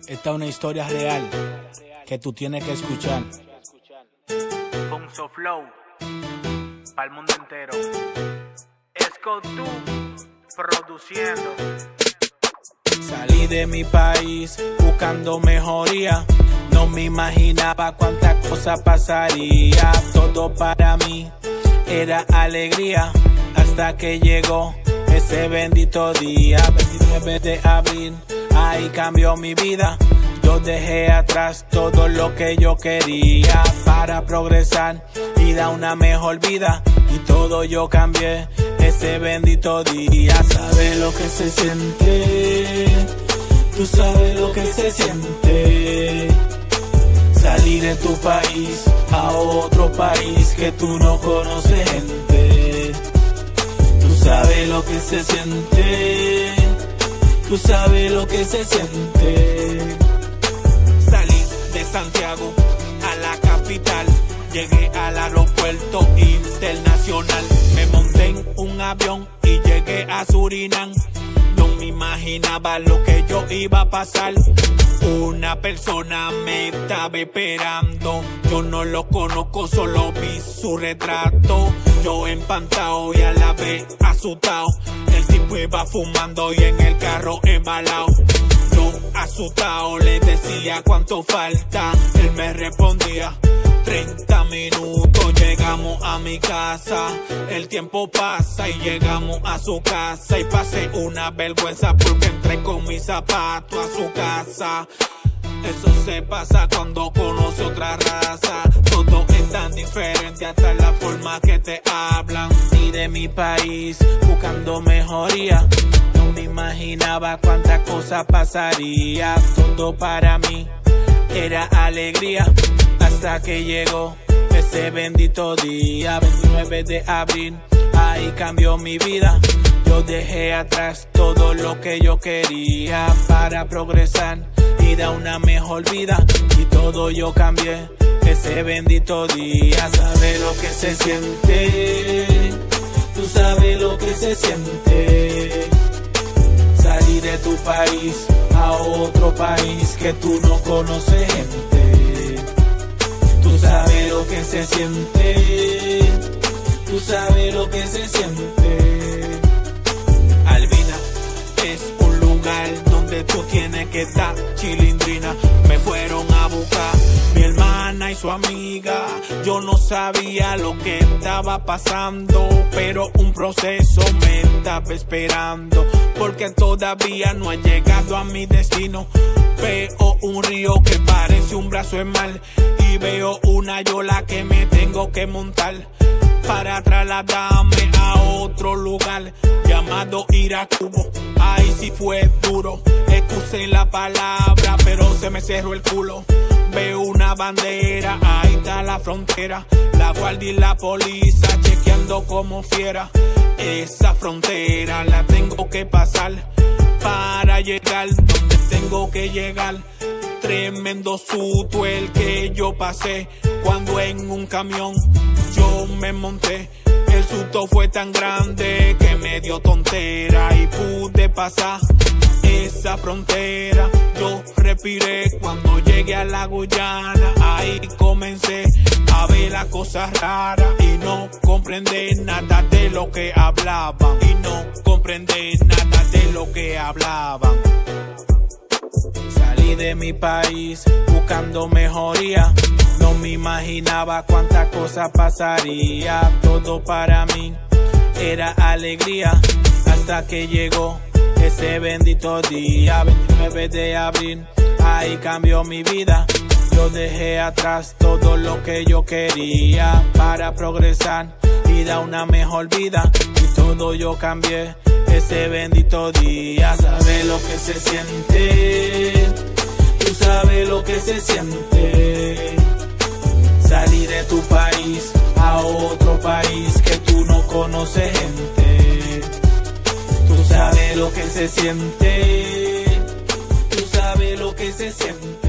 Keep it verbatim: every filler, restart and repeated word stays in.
Esta es una historia real que tú tienes que escuchar. Bonzo Flow, para el mundo entero. Esco tú, produciendo. Salí de mi país buscando mejoría. No me imaginaba cuántas cosas pasaría. Todo para mí era alegría, hasta que llegó ese bendito día, veintinueve de abril. Ahí cambió mi vida. Yo dejé atrás todo lo que yo quería para progresar y dar una mejor vida. Y todo yo cambié ese bendito día. Sabes lo que se siente, tú sabes lo que se siente. Salir de tu país a otro país que tú no conoces gente. Tú sabes lo que se siente, tú sabes lo que se siente. Salí de Santiago a la capital, llegué al aeropuerto internacional. Me monté en un avión y llegué a Surinam. No me imaginaba lo que yo iba a pasar. Una persona me estaba esperando. Yo no lo conozco, solo vi su retrato. Yo empantado y a la vez asustado. El tipo iba fumando y en el carro embalado. Yo asustado le decía cuánto falta. Él me respondía treinta minutos, llegamos a mi casa. El tiempo pasa y llegamos a su casa. Y pasé una vergüenza porque entré con mis zapatos a su casa. Eso se pasa cuando conoce otra raza. Todo es tan diferente, hasta la forma que te hablan. Y de mi país buscando mejoría. No me imaginaba cuántas cosas pasaría. Todo para mí era alegría, hasta que llegó ese bendito día, veintinueve de abril. Ahí cambió mi vida. Yo dejé atrás todo lo que yo quería para progresar y dar una mejor vida. Y todo yo cambié ese bendito día. Sabes lo que se siente, tú sabes lo que se siente. Salir de tu país a otro país que tú no conoces gente. Tú sabes lo que se siente, tú sabes lo que se siente. Albina es un lugar donde tú tienes que estar, chilindrina. Me fueron a buscar mi hermana y su amiga. Yo no sabía lo que estaba pasando, pero un proceso me estaba esperando, porque todavía no he llegado a mi destino. Veo un río que parece un brazo de mar y veo una yola que me tengo que montar para trasladarme a otro lugar llamado Iracubo. Ahí sí fue duro, excusé la palabra, pero se me cerró el culo. Veo una bandera, ahí está la frontera, la guardia y la policía chequeando como fiera. Esa frontera la tengo que pasar para llegar donde tengo que llegar. Tremendo susto el que yo pasé cuando en un camión yo me monté. El susto fue tan grande que me dio tontera y pude pasar esa frontera. Yo respiré cuando llegué a la Guyana. Ahí comencé a ver las cosas raras y no comprendí nada de lo que hablaban. Y no comprendí nada de lo que hablaban. Salí de mi país buscando mejoría. No me imaginaba cuántas cosas pasaría. Todo para mí era alegría, hasta que llegó ese bendito día, veintinueve de abril. Ahí cambió mi vida. Yo dejé atrás todo lo que yo quería para progresar y dar una mejor vida. Y todo yo cambié ese bendito día. Sabes lo que se siente, tú sabes lo que se siente. Salir de tu país a otro país que tú no conoces gente. Tú sabes lo que se siente, tú sabes lo que se siente.